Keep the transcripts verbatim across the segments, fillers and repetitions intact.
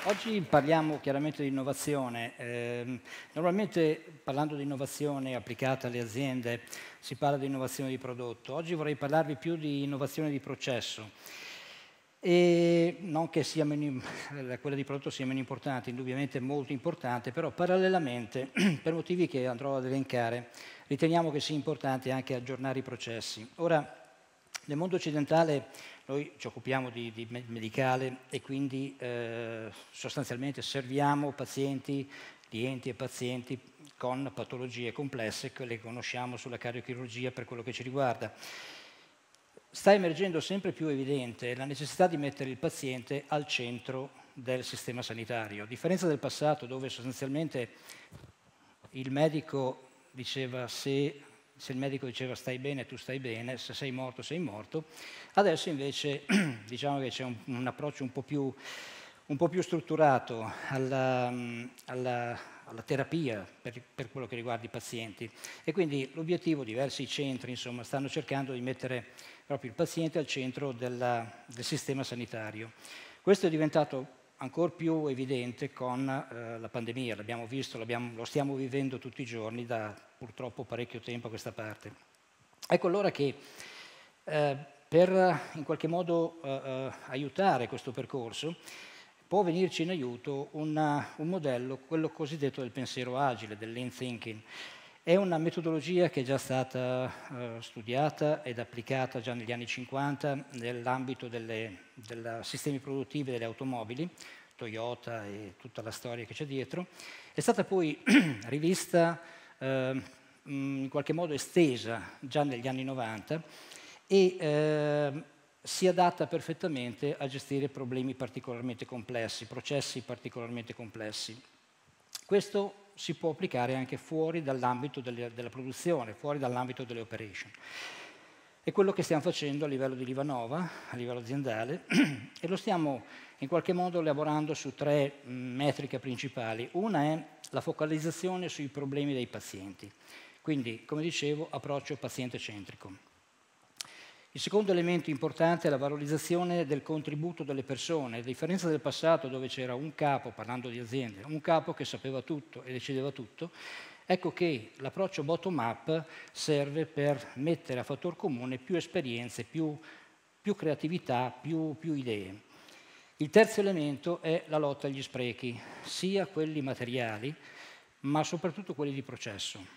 Oggi parliamo chiaramente di innovazione. Eh, normalmente parlando di innovazione applicata alle aziende si parla di innovazione di prodotto. Oggi vorrei parlarvi più di innovazione di processo. E non che sia meno, quella di prodotto sia meno importante, indubbiamente molto importante, però parallelamente, per motivi che andrò ad elencare, riteniamo che sia importante anche aggiornare i processi. Ora, nel mondo occidentale noi ci occupiamo di, di medicale e quindi eh, sostanzialmente serviamo pazienti, clienti e pazienti con patologie complesse che le conosciamo sulla cardiochirurgia per quello che ci riguarda. Sta emergendo sempre più evidente la necessità di mettere il paziente al centro del sistema sanitario. A differenza del passato, dove sostanzialmente il medico diceva se, se il medico diceva stai bene, tu stai bene, se sei morto, sei morto, adesso invece diciamo che c'è un, un approccio un po' più, un po' più strutturato alla, alla, alla terapia per, per quello che riguarda i pazienti. E quindi l'obiettivo, diversi centri insomma, stanno cercando di mettere proprio il paziente al centro della, del sistema sanitario. Questo è diventato ancora più evidente con eh, la pandemia, l'abbiamo visto, l'abbiamo, lo stiamo vivendo tutti i giorni da purtroppo parecchio tempo a questa parte. Ecco allora che eh, per in qualche modo eh, eh, aiutare questo percorso può venirci in aiuto una, un modello, quello cosiddetto del pensiero agile, del lean thinking. È una metodologia che è già stata eh, studiata ed applicata già negli anni cinquanta nell'ambito dei sistemi produttivi delle automobili, Toyota e tutta la storia che c'è dietro. È stata poi rivista, eh, in qualche modo estesa già negli anni novanta e eh, si adatta perfettamente a gestire problemi particolarmente complessi, processi particolarmente complessi. Questo si può applicare anche fuori dall'ambito delle, della produzione, fuori dall'ambito delle operation. È quello che stiamo facendo a livello di Livanova, a livello aziendale, e lo stiamo in qualche modo elaborando su tre mh, metriche principali. Una è la focalizzazione sui problemi dei pazienti, quindi, come dicevo, approccio paziente-centrico. Il secondo elemento importante è la valorizzazione del contributo delle persone. A differenza del passato dove c'era un capo, parlando di aziende, un capo che sapeva tutto e decideva tutto, ecco che l'approccio bottom-up serve per mettere a fattor comune più esperienze, più, più creatività, più, più idee. Il terzo elemento è la lotta agli sprechi, sia quelli materiali, ma soprattutto quelli di processo.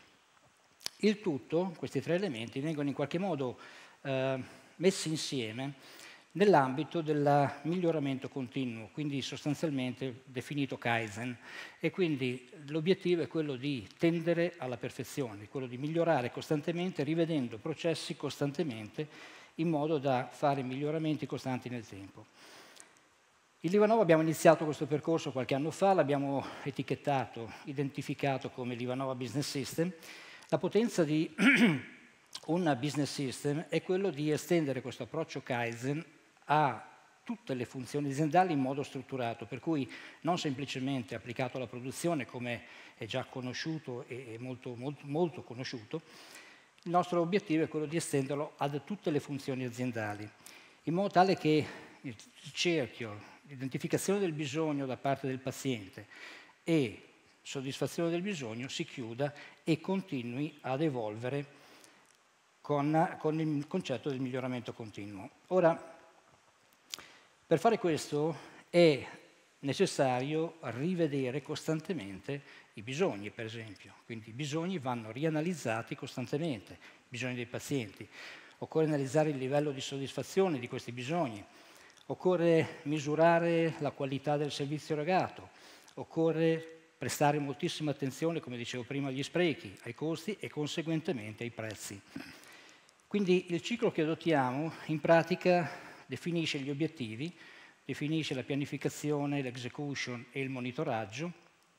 Il tutto, questi tre elementi, vengono in qualche modo Eh, messi insieme nell'ambito del miglioramento continuo, quindi sostanzialmente definito Kaizen, e quindi l'obiettivo è quello di tendere alla perfezione, quello di migliorare costantemente, rivedendo processi costantemente, in modo da fare miglioramenti costanti nel tempo. In Livanova abbiamo iniziato questo percorso qualche anno fa, l'abbiamo etichettato, identificato come Livanova Business System. La potenza di un business system è quello di estendere questo approccio Kaizen a tutte le funzioni aziendali in modo strutturato, per cui non semplicemente applicato alla produzione, come è già conosciuto e molto, molto, molto conosciuto. Il nostro obiettivo è quello di estenderlo ad tutte le funzioni aziendali, in modo tale che il cerchio, l'identificazione del bisogno da parte del paziente e soddisfazione del bisogno si chiuda e continui ad evolvere Con, con il concetto del miglioramento continuo. Ora, per fare questo è necessario rivedere costantemente i bisogni, per esempio. Quindi i bisogni vanno rianalizzati costantemente, i bisogni dei pazienti. Occorre analizzare il livello di soddisfazione di questi bisogni. Occorre misurare la qualità del servizio erogato. Occorre prestare moltissima attenzione, come dicevo prima, agli sprechi, ai costi e conseguentemente ai prezzi. Quindi il ciclo che adottiamo in pratica definisce gli obiettivi, definisce la pianificazione, l'execution e il monitoraggio.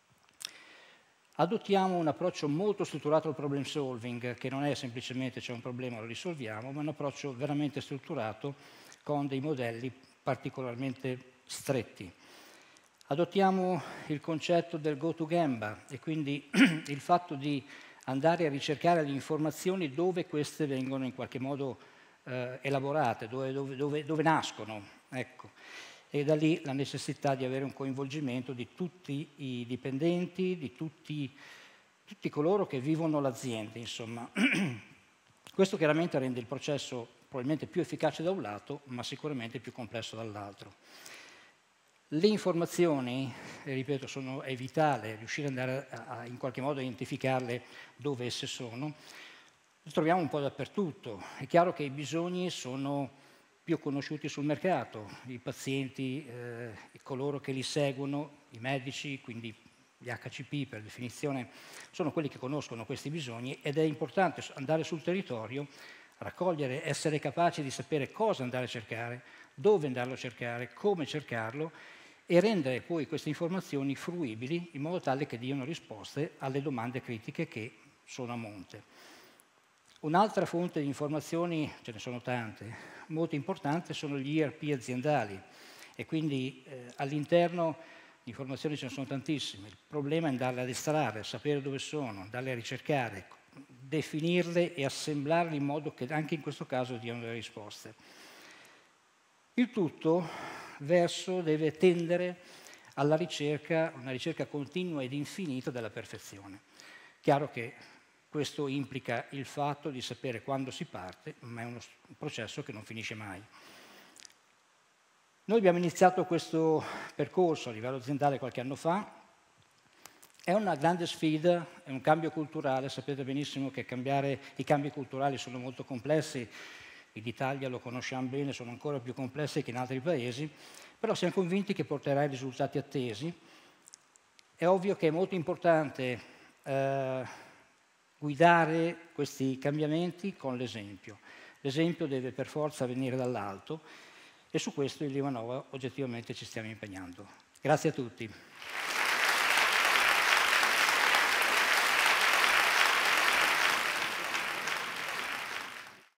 Adottiamo un approccio molto strutturato al problem solving, che non è semplicemente c'è un problema, lo risolviamo, ma è un approccio veramente strutturato con dei modelli particolarmente stretti. Adottiamo il concetto del go-to-Gemba e quindi il fatto di andare a ricercare le informazioni dove queste vengono in qualche modo eh, elaborate, dove, dove, dove, dove nascono. Ecco. e da lì la necessità di avere un coinvolgimento di tutti i dipendenti, di tutti, tutti coloro che vivono l'azienda, insomma. Questo chiaramente rende il processo probabilmente più efficace da un lato, ma sicuramente più complesso dall'altro. Le informazioni, ripeto, sono, è vitale riuscire ad andare a, a, in qualche modo a identificarle dove esse sono. Le troviamo un po' dappertutto. È chiaro che i bisogni sono più conosciuti sul mercato, i pazienti, eh, coloro che li seguono, i medici, quindi gli acca ci pi per definizione, sono quelli che conoscono questi bisogni ed è importante andare sul territorio, raccogliere, essere capaci di sapere cosa andare a cercare, dove andarlo a cercare, come cercarlo e rendere poi queste informazioni fruibili in modo tale che diano risposte alle domande critiche che sono a monte. Un'altra fonte di informazioni, ce ne sono tante, molto importante, sono gli i erre pi aziendali e quindi eh, all'interno di informazioni ce ne sono tantissime. Il problema è andarle ad estrarre, sapere dove sono, andarle a ricercare, definirle e assemblarle in modo che anche in questo caso diano delle risposte. Il tutto verso deve tendere alla ricerca, una ricerca continua ed infinita della perfezione. Chiaro che questo implica il fatto di sapere quando si parte, ma è uno, un processo che non finisce mai. Noi abbiamo iniziato questo percorso a livello aziendale qualche anno fa. È una grande sfida, è un cambio culturale, sapete benissimo che cambiare, i cambi culturali sono molto complessi, in Italia lo conosciamo bene, sono ancora più complessi che in altri paesi, però siamo convinti che porterà ai risultati attesi. È ovvio che è molto importante eh, guidare questi cambiamenti con l'esempio. L'esempio deve per forza venire dall'alto e su questo in LivaNova oggettivamente ci stiamo impegnando. Grazie a tutti.